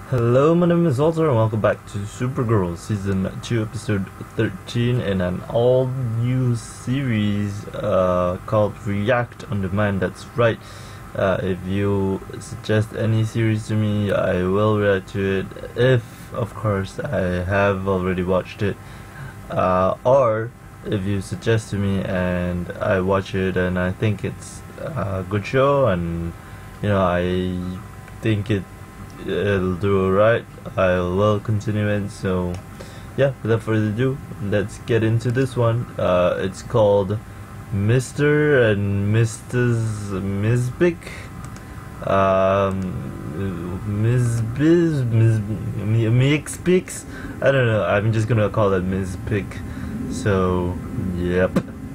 Hello, my name is WALTR and welcome back to Supergirl Season 2 Episode 13 in an all-new series called React on Demand. That's right. If you suggest any series to me, I will react to it if, of course, I have already watched it. Or if you suggest to me and I watch it and I think it's a good show and, you know, I think it'll do alright, I will continue it. So yeah, without further ado, let's get into this one. It's called Mr. and Mrs Mxzyptlk. Mxzyptlk. I don't know, I'm just gonna call it Mxzyptlk. So yep,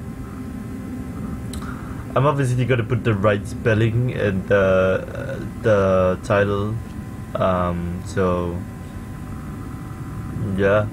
I'm obviously gonna put the right spelling in the title. So yeah.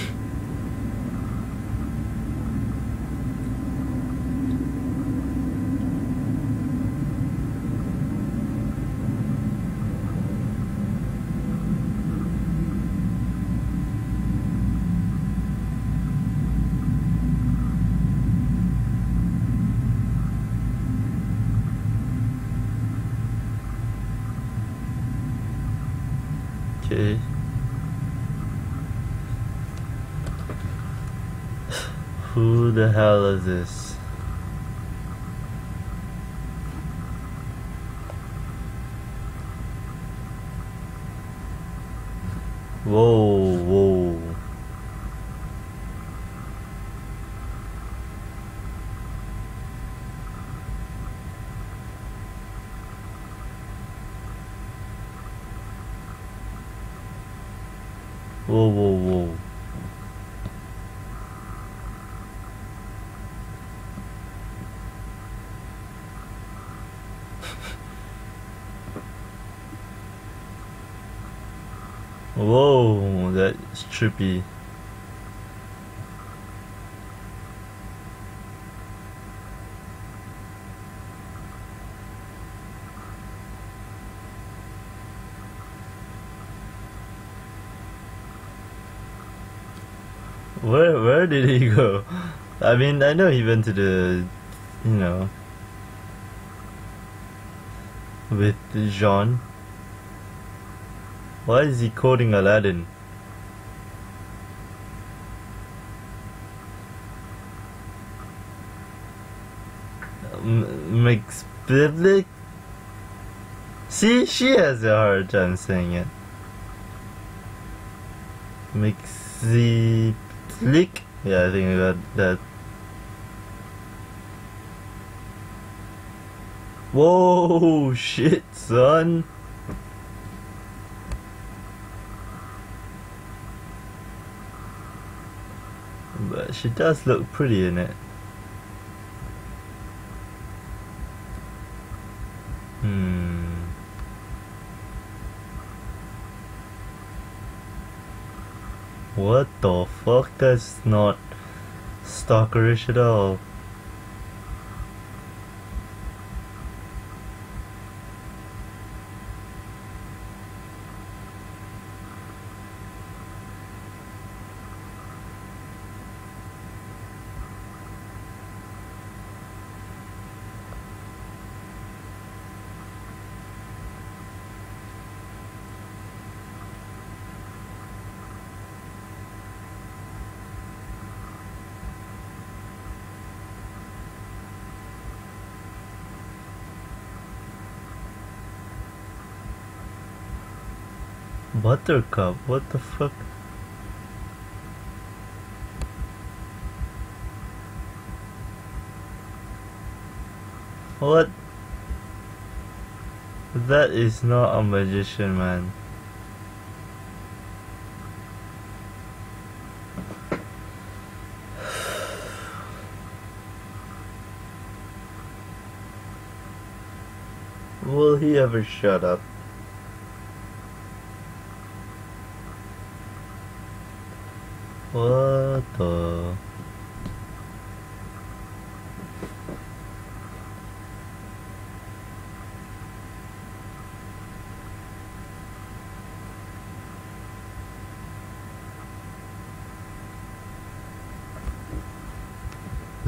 Okay. Who the hell is this? Whoa, whoa. Whoa, whoa, whoa. Whoa, that's trippy. Where did he go? I mean, I know he went to the, you know, with Jean. Why is he quoting Aladdin? Mxzyptlk? See, she has a hard time saying it. Mxzyptlk? Yeah, I think I got that. Whoa, shit, son. But she does look pretty in it. What the fuck? That's not stalkerish at all. Buttercup, what the fuck? What? That is not a magician, man. Will he ever shut up? What the?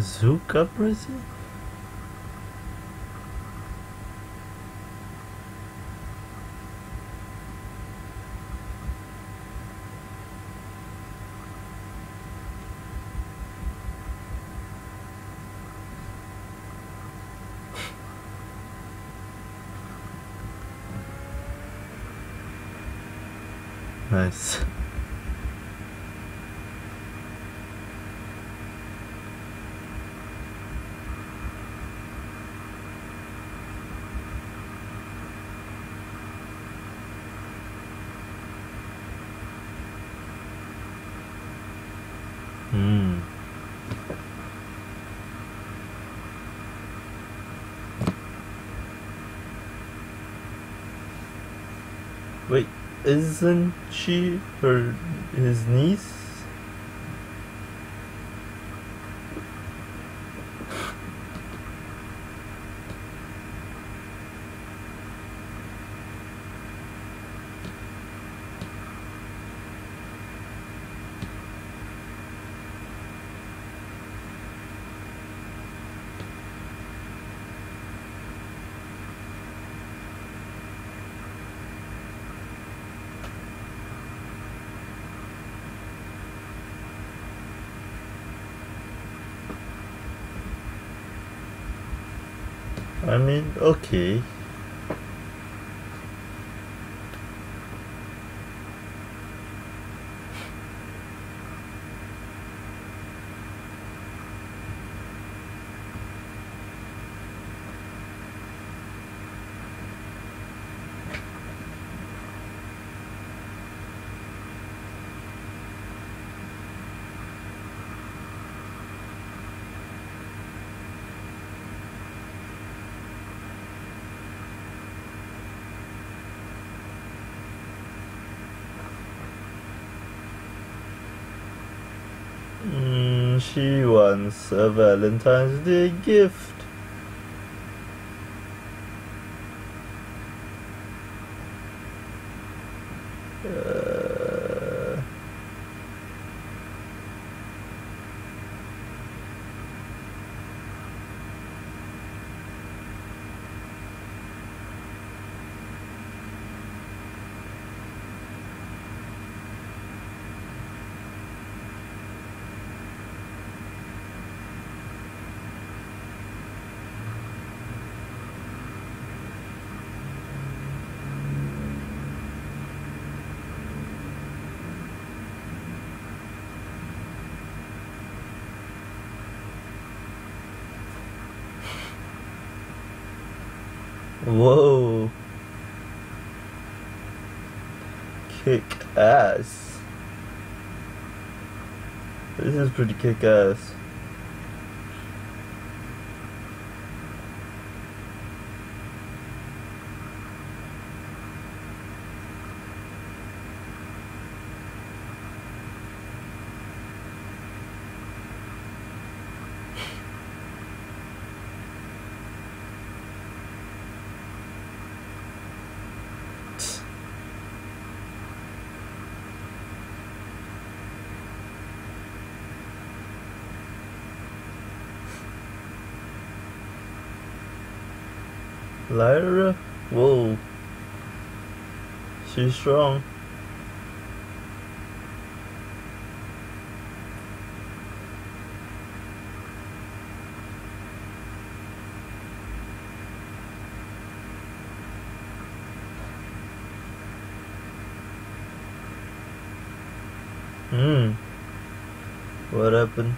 Zuka prison? Nice. Wait, isn't she his niece? I mean, okay. She wants a Valentine's Day gift. Whoa. Kick ass. This is pretty kick ass. Lyra? Whoa. She's strong. What happened?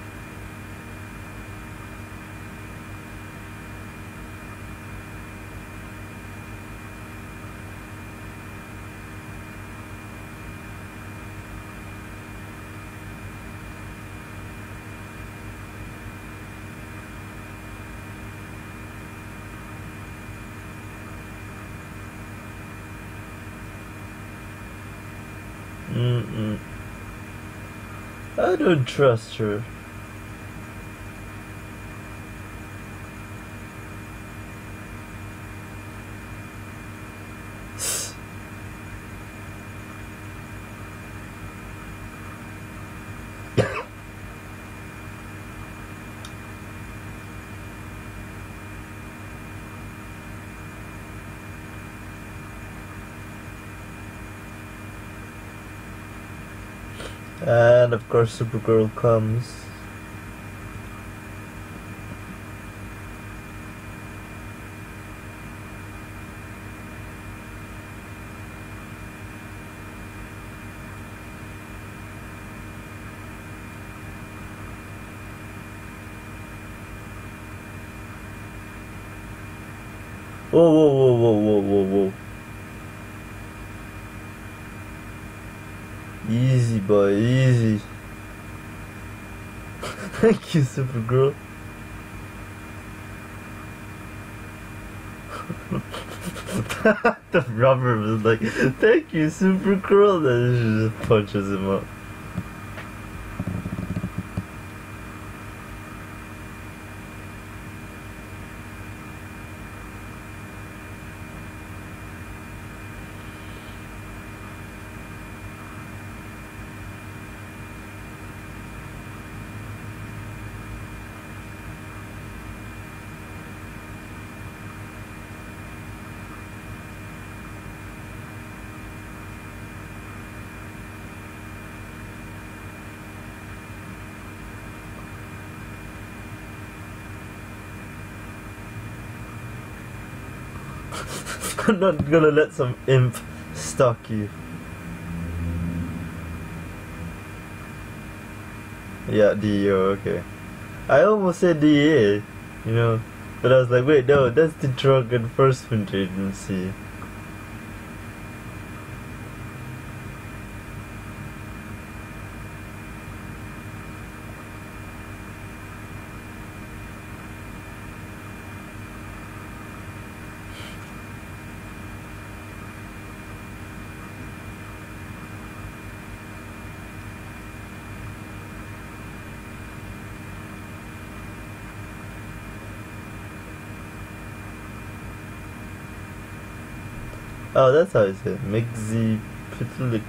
I don't trust her. And of course Supergirl comes. Whoa, whoa, whoa, whoa, whoa, whoa, whoa. Easy, boy, easy. Thank you, Supergirl. The rubber was like, thank you, Supergirl. Then she just punches him up. I'm not gonna let some imp stalk you. Yeah, DEO, okay. I almost said DEA, you know, but I was like, wait, no, that's the Drug Enforcement Agency. Oh, that's how it's said. Mxzyptlk.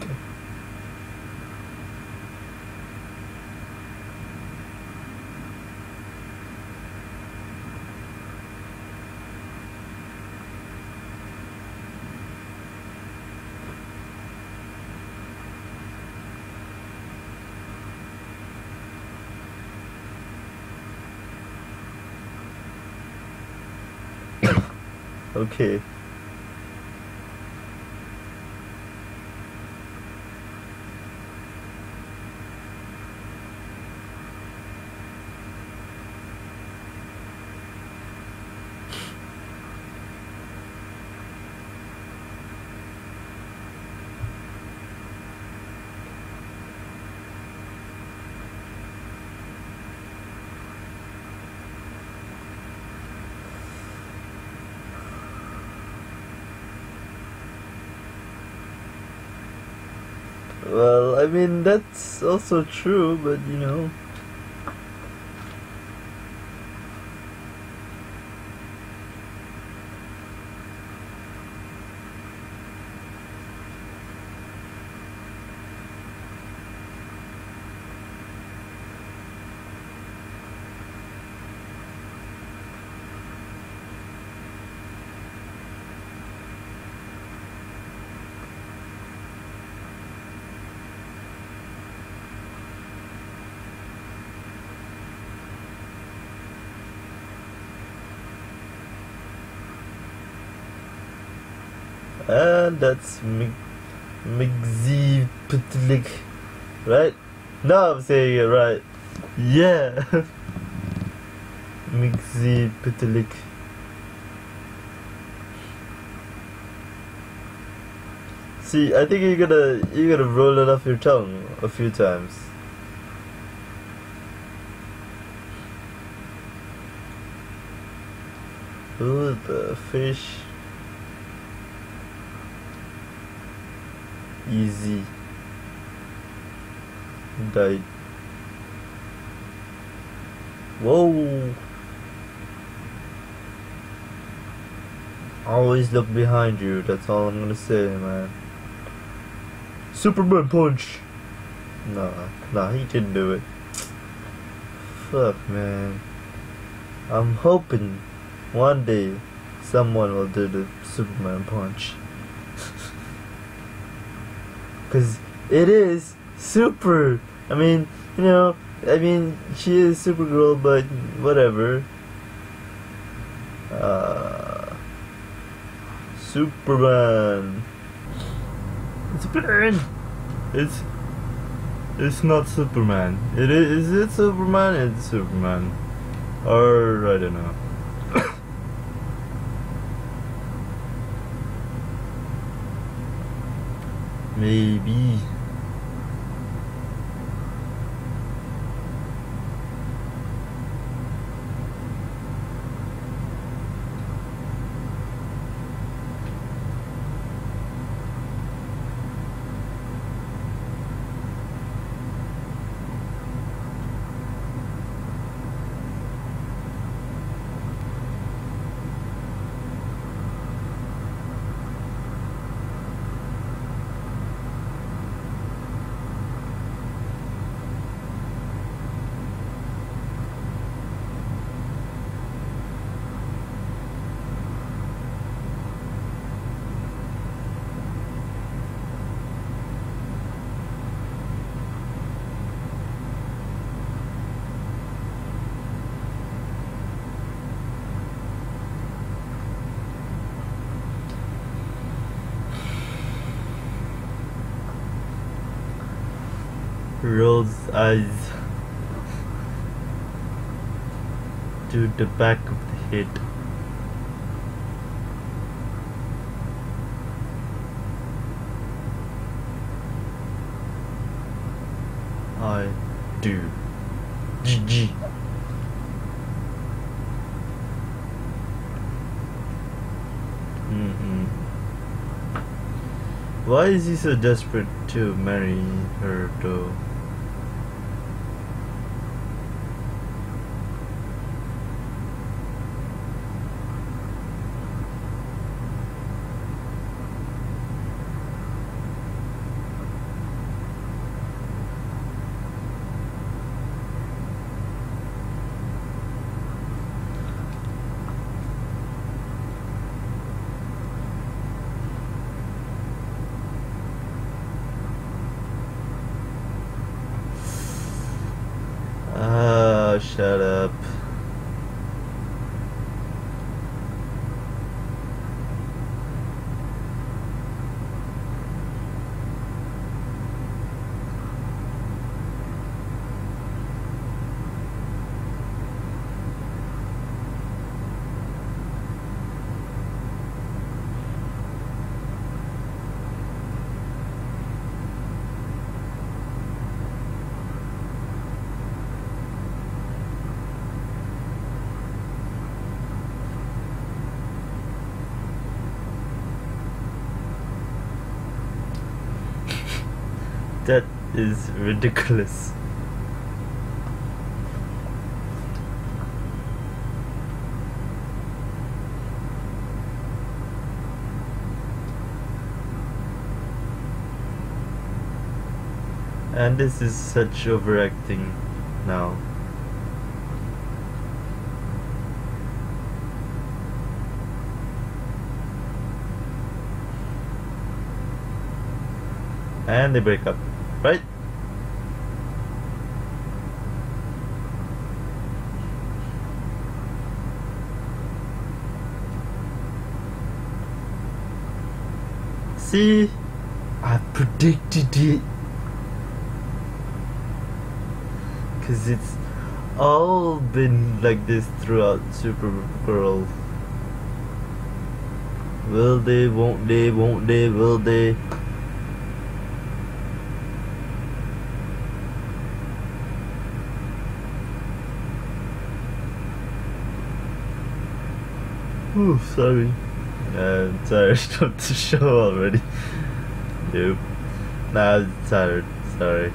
Okay. Well, I mean, that's also true, but you know. And that's Mxzyptlk, right? Now I'm saying it right. Yeah. Mxzyptlk. See, I think you're gonna roll it off your tongue a few times. Ooh, the fish. Easy. Died. Whoa. Always look behind you, that's all I'm gonna say, man. Superman punch! Nah, he didn't do it. Fuck, man. I'm hoping one day someone will do the Superman punch. Cause it is super I mean, you know, I mean, she is Supergirl, but whatever. Superman. It's a plane. It's not Superman. Is it Superman? It's Superman. Or I don't know. Maybe. Rolls eyes to the back of the head. I do. GG. Why is he so desperate to marry her though? Shut up. That is ridiculous. And this is such overacting now. And they break up, right? See, I predicted it. Cause it's all been like this throughout Supergirl. Will they, won't they, won't they, will they? Ooh, sorry. I'm tired of the show already. Nope. Nah, I'm tired. Sorry.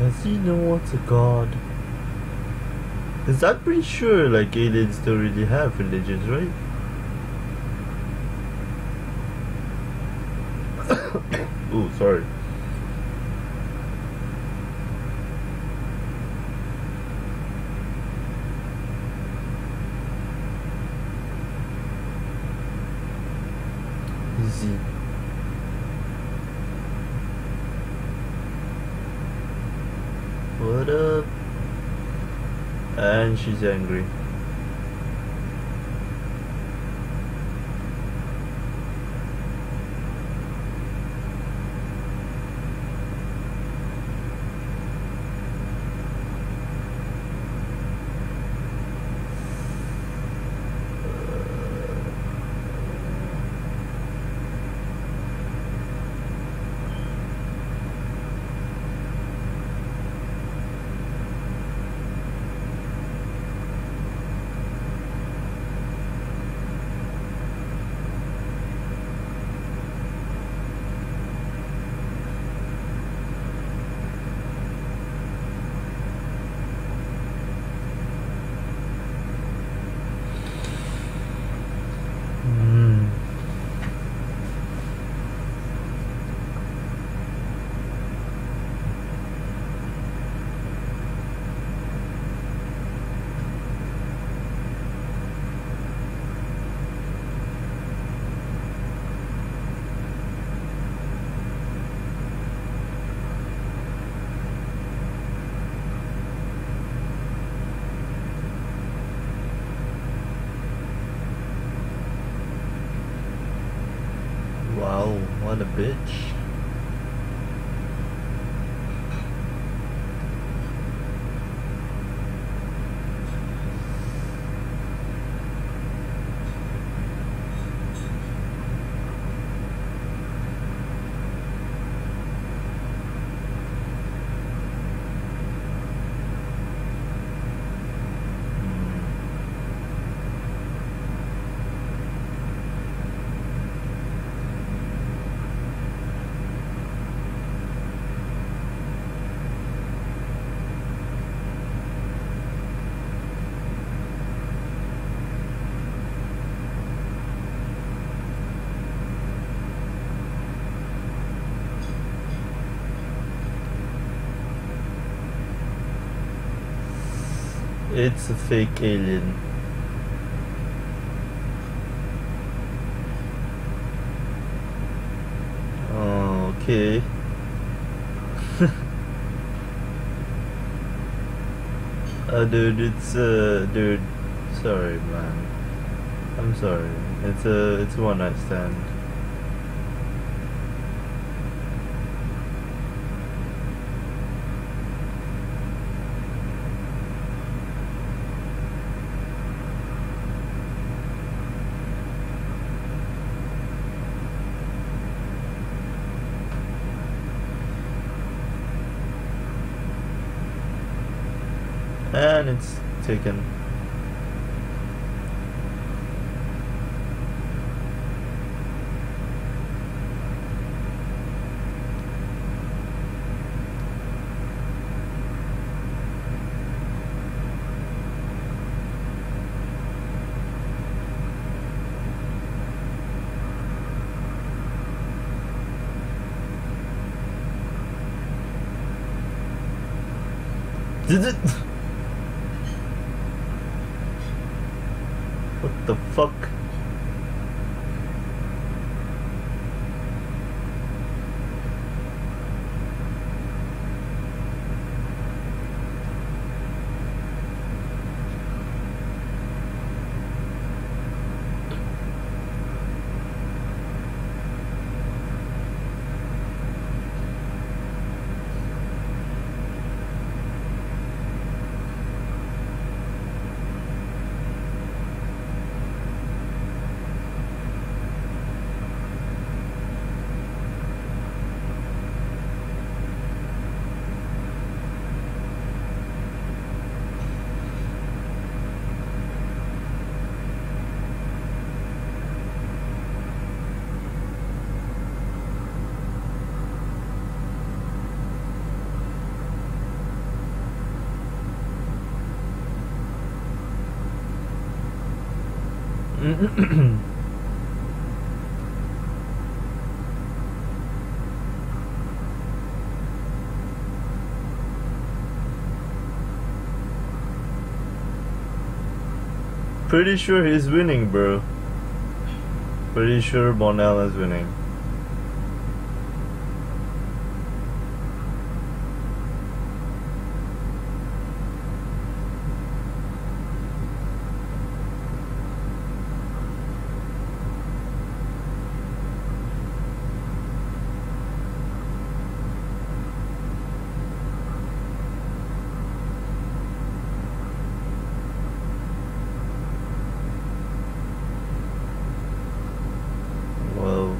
Does he know what's a god? Because I'm pretty sure like aliens don't really have religions, right? Oh, sorry. Easy. What up? And she's angry. Wow, what a bitch. It's a fake alien. Oh, okay. Dude, dude, sorry, man. I'm sorry. It's a one night stand. And it's taken. Did it? What the fuck? Pretty sure he's winning, bro. Pretty sure Bonnell is winning. Whoa.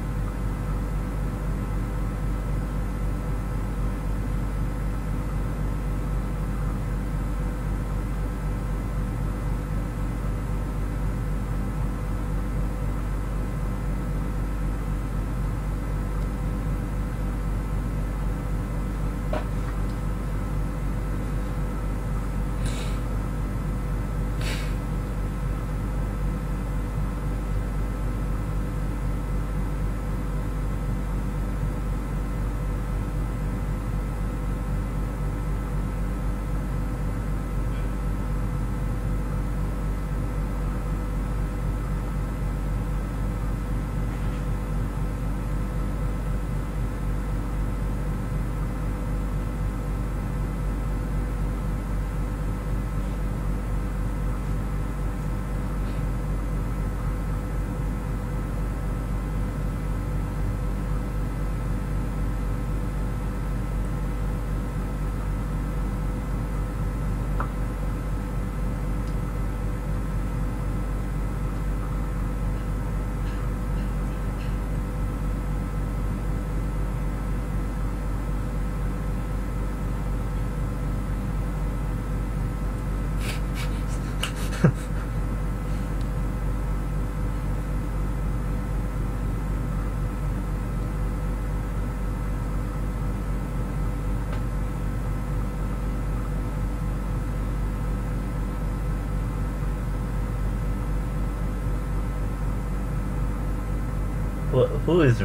Who is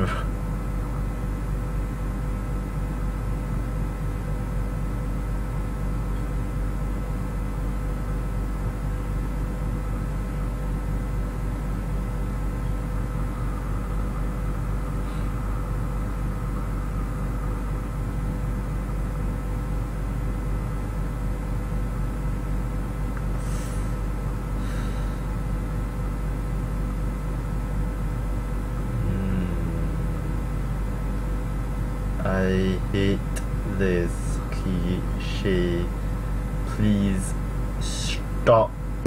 I hate this cliche. Please stop.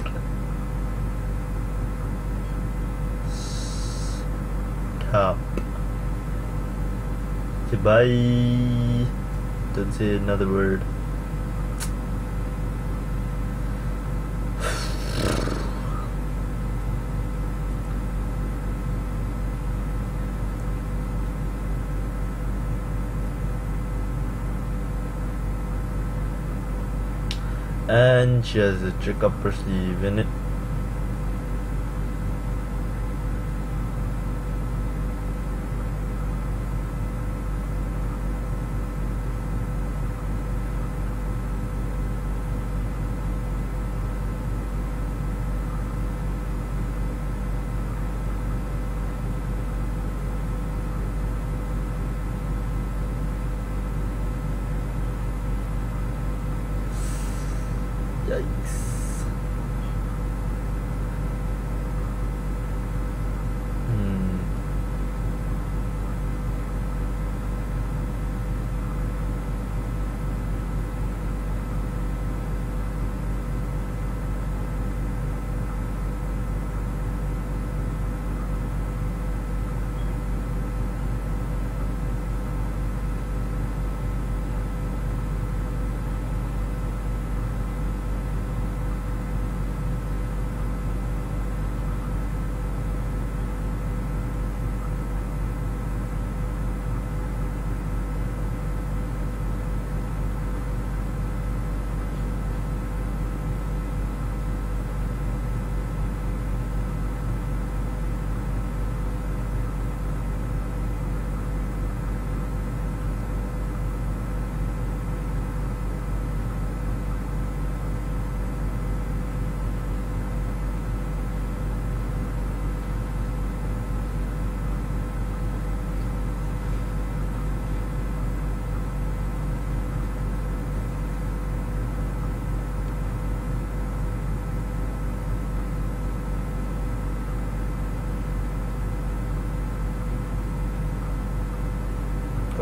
Stop. Okay, bye. Don't say another word. And she has a trick up her sleeve in it. Yikes.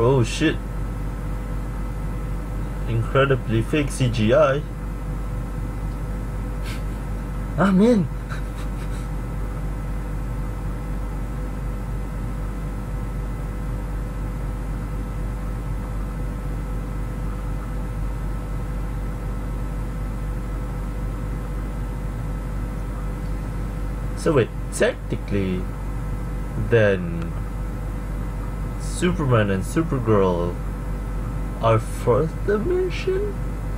Oh shit. Incredibly fake CGI. I'm in. So wait, technically, then Superman and Supergirl are fourth dimension?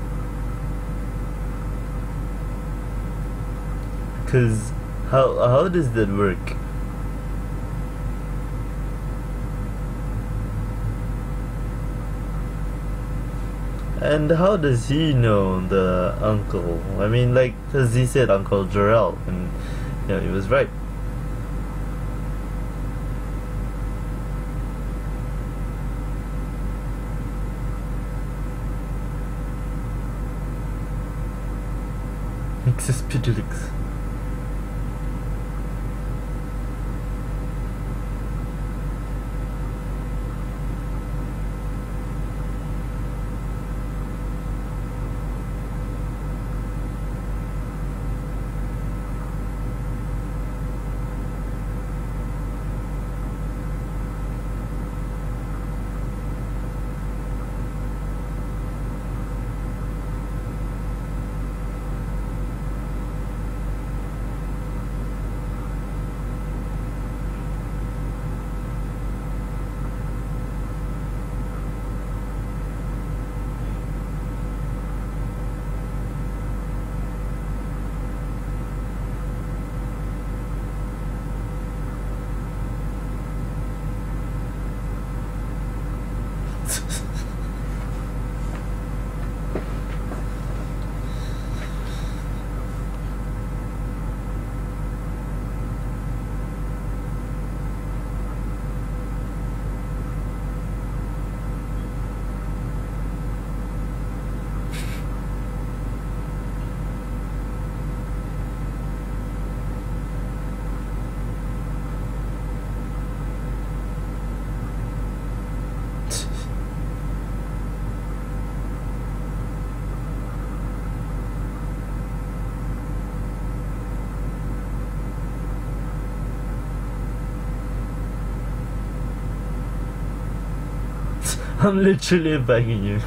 Cause how does that work? And how does he know the uncle? I mean, like, cause he said Uncle Jor-El, and yeah, he was right. Mrs Mxzyptlk. I'm literally begging you.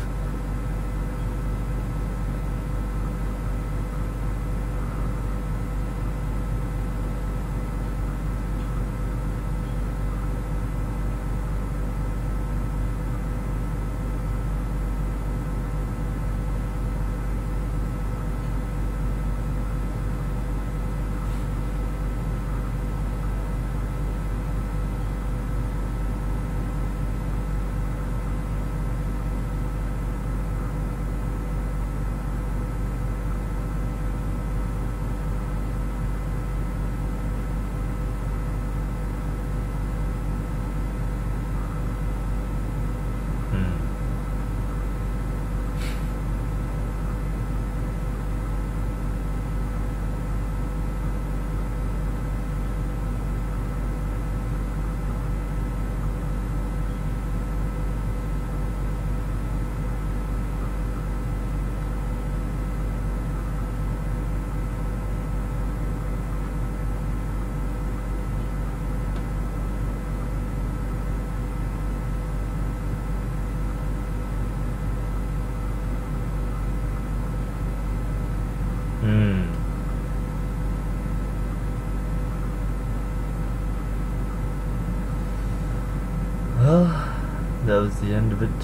Well, that was the end of it.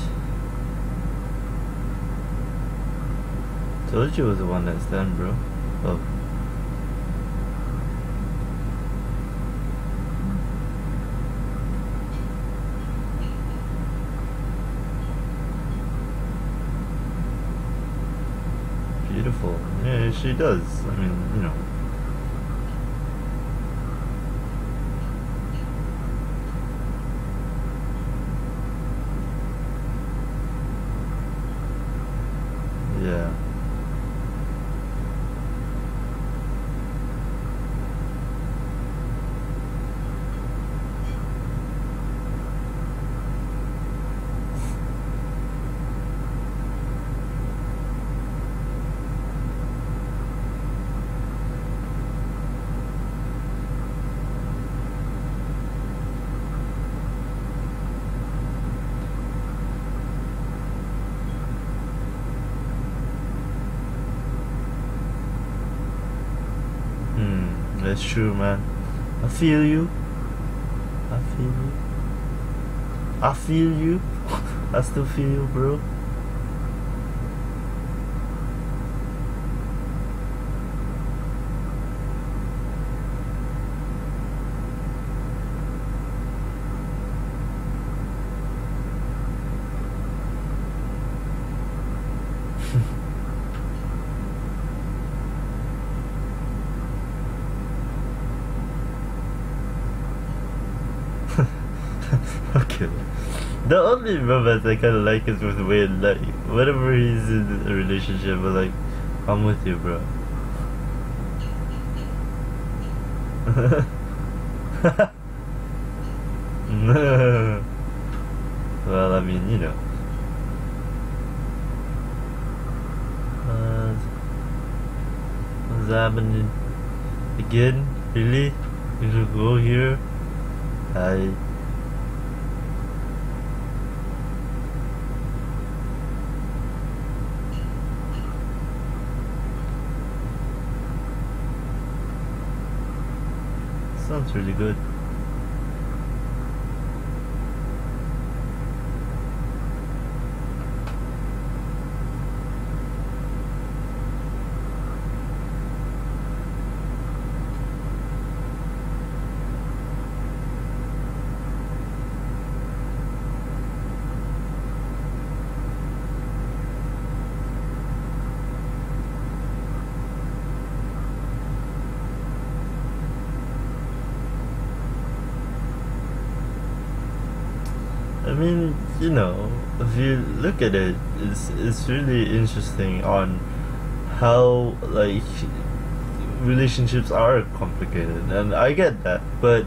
Told you it was a one night stand, bro. Oh. Beautiful. Yeah, she does. I mean, you know. Yeah. It's true, man. I feel you. I feel you. I feel you. I still feel you, bro. Okay. The only romance I kind of like is with Wayne. Like, whenever he's in a relationship, but like, I'm with you, bro. Well, I mean, you know. What's happening? Again? Really? You should go here? Hi. Sounds really good. I mean, you know, if you look at it, it's really interesting on how like relationships are complicated, and I get that, but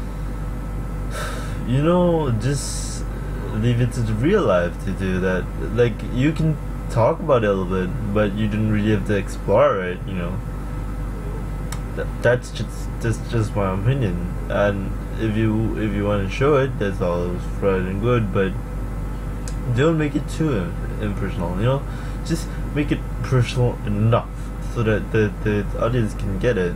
you know, just leave it to the real life to do that. Like, you can talk about it a little bit, but you didn't really have to explore it, you know. That's just my opinion, and if you want to show it, that's all right and good, but don't make it too impersonal, you know. Just make it personal enough so that the audience can get it.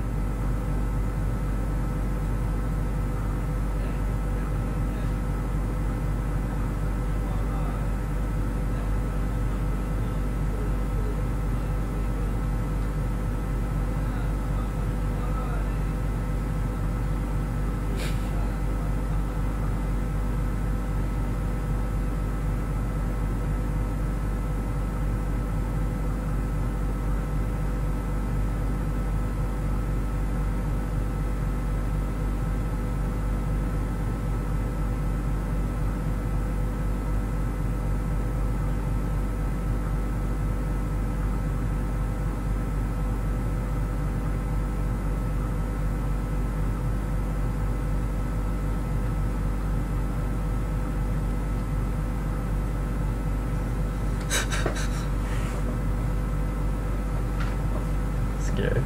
Scared.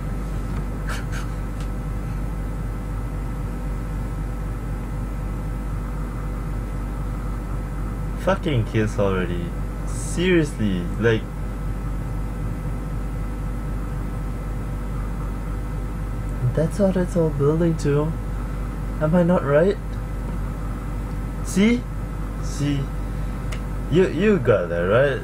Fucking kiss already. Seriously, like, that's what it's all building to. Am I not right? See? You got that, right?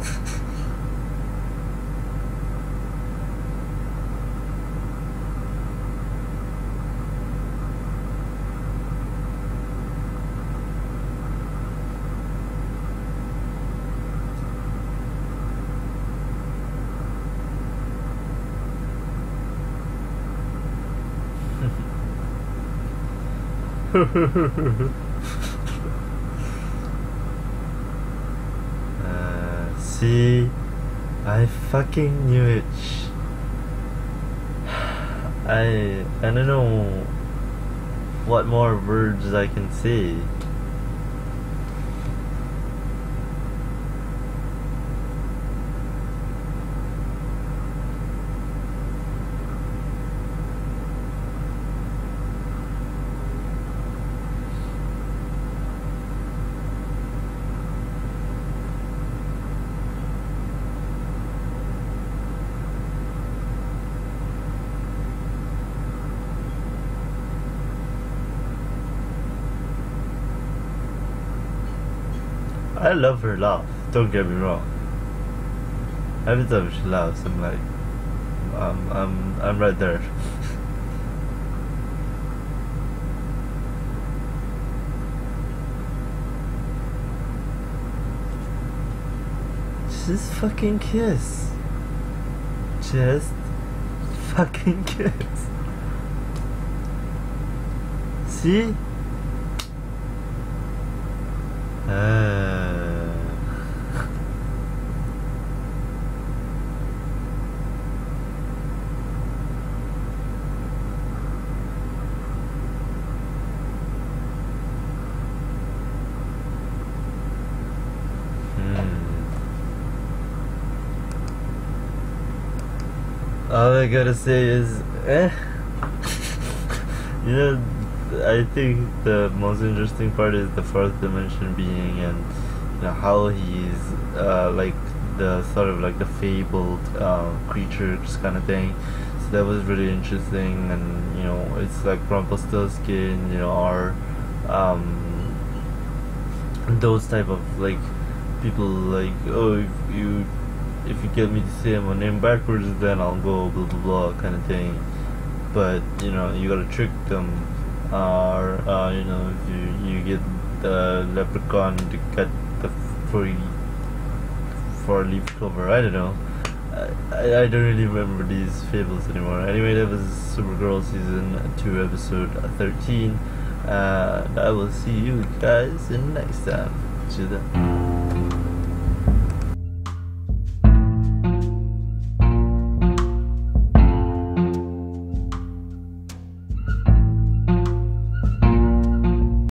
See, I fucking knew it. I don't know what more words I can say. I love her laugh. Don't get me wrong. Every time she laughs, I'm like, I'm right there. Just fucking kiss. Just fucking kiss. See? All I gotta say is, you know, I think the most interesting part is the fourth dimension being, and you know how he's like the sort of like the fabled creatures kind of thing. So that was really interesting, and you know it's like Rumpelstiltskin, you know, or those type of like people like, oh, if you get me to say my name backwards, then I'll go blah blah blah kind of thing. But you know you gotta trick them, or you know if you get the leprechaun to cut the four-leaf clover. I don't know. I don't really remember these fables anymore. Anyway, that was Supergirl season 2 episode 13. I will see you guys in next time. See you then.